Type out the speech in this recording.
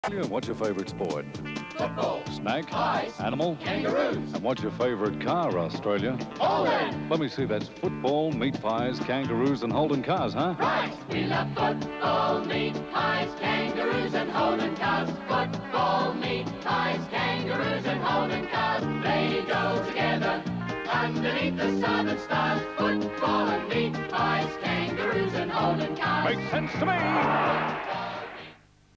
What's your favorite sport? Football. Snack? Pies. Animal? Kangaroos. And what's your favorite car, Australia? Holden. Let me see, that's football, meat pies, kangaroos, and Holden Cars, huh? Right. We love football, meat pies, kangaroos, and Holden Cars. Football, meat pies, kangaroos, and Holden Cars. They go together underneath the southern stars. Football and meat pies, kangaroos, and Holden Cars. Makes sense to me!